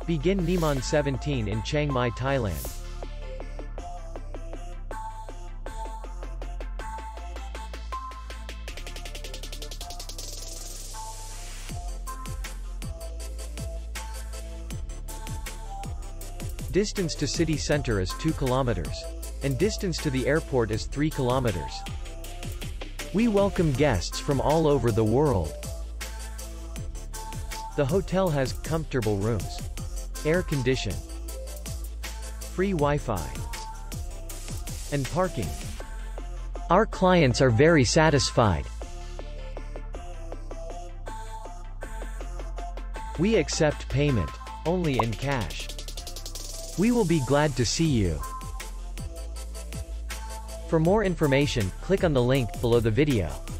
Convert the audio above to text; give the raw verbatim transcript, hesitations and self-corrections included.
Begin nimman seventeen in Chiang Mai, Thailand. Distance to city center is two kilometers. And distance to the airport is three kilometers. We welcome guests from all over the world. The hotel has comfortable rooms, air condition, free Wi-Fi, and parking. Our clients are very satisfied. We accept payment only in cash. We will be glad to see you. For more information, click on the link below the video.